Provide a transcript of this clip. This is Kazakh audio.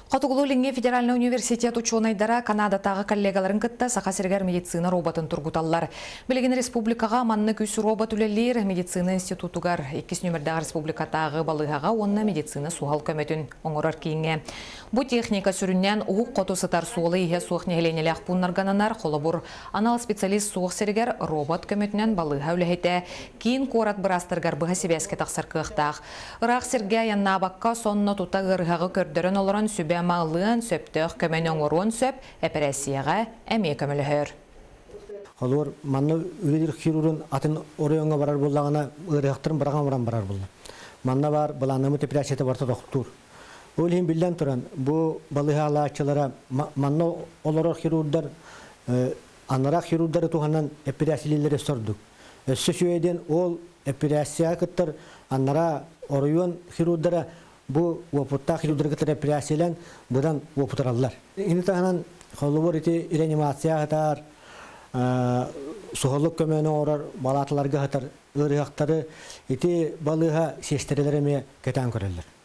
Котугулу-Линге федеральный университет ученыйдара Канадатағы коллегаларын кытта сақа-сергер медицина роботын тургуталлар. Билеген республикаға манны күс робот үлелер медицина институтугар 2 нөмірдағы республикатағы балығаға онна медицина суғал көметін оңырар кейінге. Бұ техника сүріннен уғық қоту сытар суылы ihe суық негеленелі ақпуннаргананар қолыбыр анал специалист суық сергер робот көметінен балыға үлехеті кейін қорат бірастыргар бұға себеске тақсар қықтақ. Ырақ серге янна баққа сонны тута ғырғағы көрдерін олырын сүбе мағылығын сөптіқ көмен оңыруын сөп әпірәсияға әме көмілігір. Олар манны үледір хирурын атын орайонға барар болағына ұрықтырын бараған барар болды. Манна бар баланымы тепірәсеті барта доқтур. Ол ең білден тұран, бұл балыға алачылара манна олар хирурдар, анарақ хирурдары туғаннан эпирәсилелері сордық. Өссі шөйеден ол эпирәсия кіттір, анара орайон хирурдары bu oputta хирурдары кіттір эпирәсилен бұдан опутаралар. Ені тағынан қолыбыр еті реанимация қатар, суғылық көмені орар, балатыларға қатар, ұрықтары еті балыға сестерелеріме кетен көрелер.